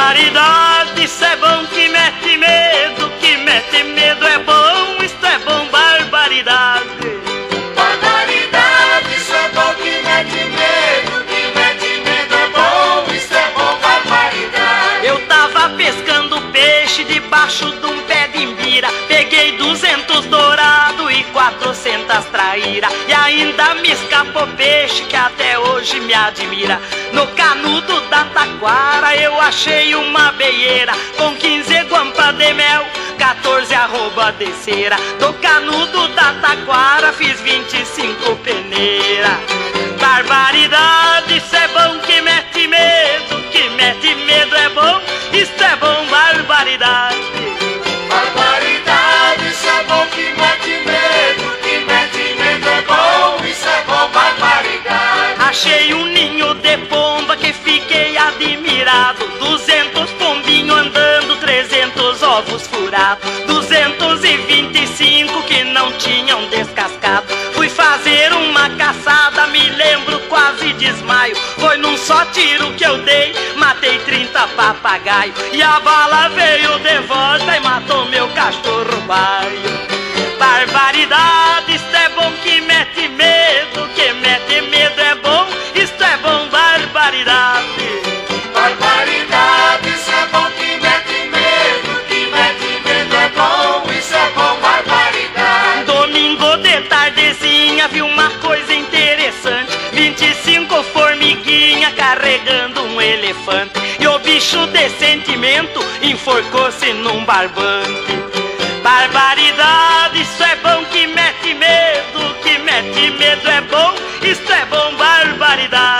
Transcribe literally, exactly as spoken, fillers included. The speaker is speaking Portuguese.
Barbaridade, isso é bom que mete medo, que mete medo é bom, isto é bom, barbaridade. Barbaridade, isso é bom que mete medo, que mete medo é bom, isto é bom, barbaridade. Eu tava pescando peixe debaixo de um pé de imbira, peguei duzentos dourado e quatrocentas traíra, e ainda me escapou peixe que até hoje me admira. No canudo da taquara eu achei uma beieira com quinze guampas de mel, quatorze arroba de cera. Do canudo da taquara fiz vinte e cinco peneira. Barbaridade, isso é bom que mete medo, que mete medo é bom, isto é bom, barbaridade. Barbaridade, isso é bom que mete medo, que mete medo é bom, isso é bom, barbaridade. Achei um ninho de pomba que fiquei admirado, duzentos pombinhos andando, trezentos ovos furados, duzentos e vinte e cinco que não tinham descascado. Fui fazer uma caçada, me lembro, quase desmaio. Foi num só tiro que eu dei, matei trinta papagaio, e a bala veio de volta e matou meu cachorro baio. Barbaridade, isto é bom que mete medo, que mete medo é bom, isto é bom, barbaridade. Barbaridade, isso é bom que mete medo, que mete medo é bom, isso é bom, barbaridade. Domingo de tardezinha vi uma coisa interessante, vinte e cinco formiguinhas carregando um elefante, e o bicho de sentimento enforcou-se num barbante. Barbaridade, isso é bom que mete medo, que mete medo é bom, isto é bom, barbaridade.